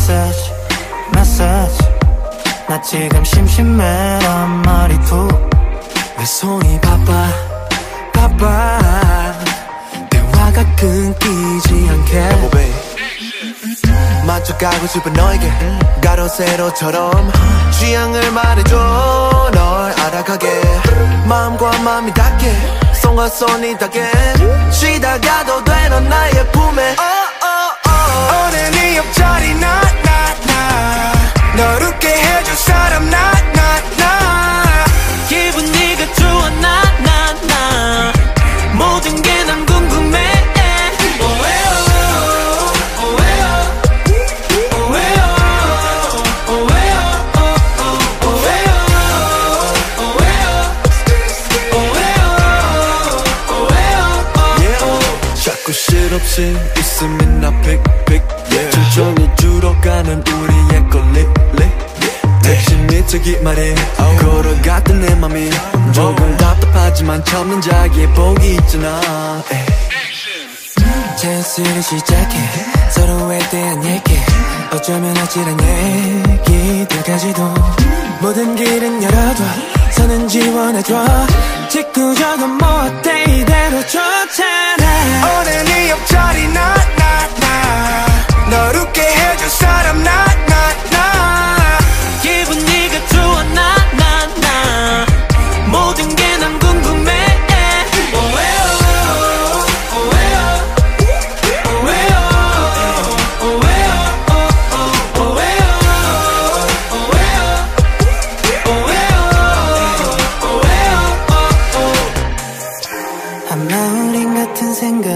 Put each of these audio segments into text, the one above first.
메시지 나 지금 심심해란 말이 내 손이 바빠 대화가 끊기지 않게 만족하고 싶은 너에게 가로세로처럼 취향을 말해줘 널 알아가게 마음과 마음이 닿게 손과 손이 닿게 쉬다가도 돼 넌 나의 품에 오늘 네 옆자리 나 널 웃게 해줄 사람 나 기분 네가 좋아 나 모든 게 난 궁금해 자꾸 실없이 웃음이 나 픽픽 천천히 줄어가는 우리의 걸립 택시 밑에 말해 걸어갔던 내 맘이 조금 답답하지만 참는 자기의 복이 있잖아 찬스를 시작해 서로에 대한 얘기 어쩌면 아찔한 얘기들까지도 모든 길은 열어둬 선은 지원해줘 직구적은 뭐 어때 이대로 좋잖아 오늘 네 옆자리 나 널 웃게 해줄 사람 나 기분 네가 좋아 나 모든 게 난 궁금해 아마 우린 같은 생각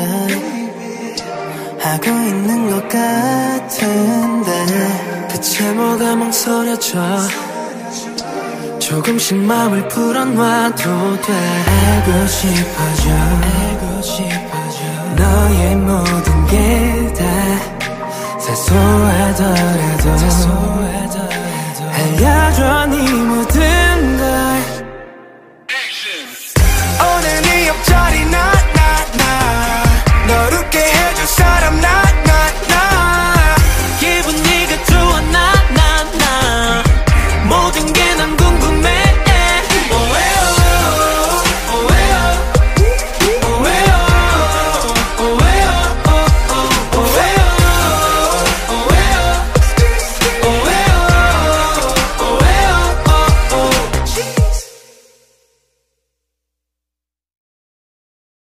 하고 있는 것 같은데 대체 뭐가 망설여져 조금씩 마음을 풀어놔도 돼 알고 싶어져 너의 모든 게 다 사소하더라도 알려줘 네 모든